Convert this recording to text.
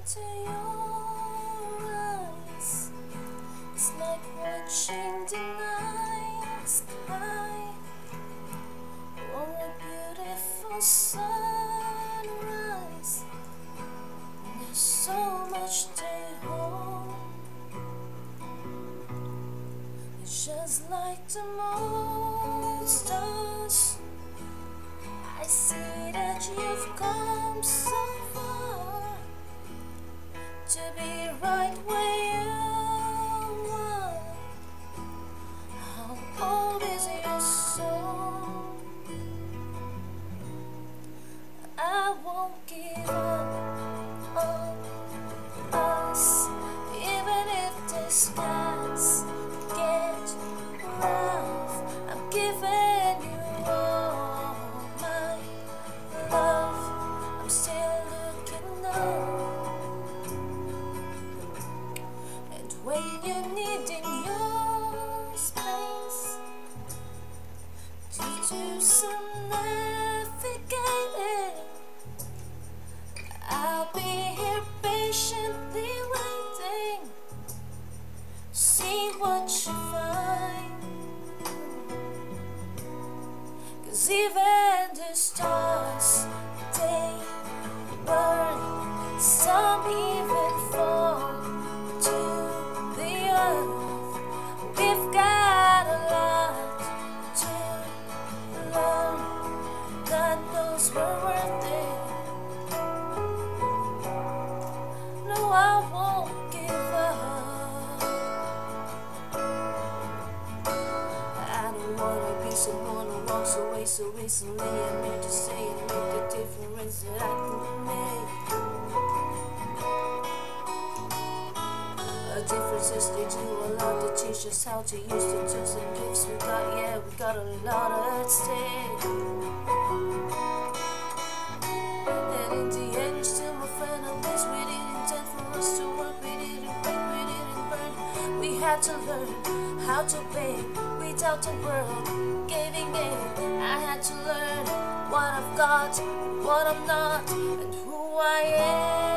into your eyes. It's like watching the night sky or a beautiful sunrise. There's so much to hold. It's just like the moon stars. I see that you've come so far to be right where you are. How old is your soul? I won't give up on us, even if the skies get rough. I'm giving you all my love. I'm still looking up, and when you're needing your space to do some navigating, I'll be here patiently waiting. See what you find, 'cause even the stars, they burn. Some even fall to the earth. We've got a lot to learn. God knows we're worth it. No, I won't give up. I don't wanna be someone who walks away so easily. I need to say and make a difference that I can make. A difference is they do a lot to teach us how to use the tools and gifts we got. Yeah, we got a lot at stake. And in the end, you're still my friend. At least we didn't intend for us to work. We didn't break, we didn't burn. We had to learn how to bake without the world giving in. I had to learn what I've got, what I'm not, and who I am.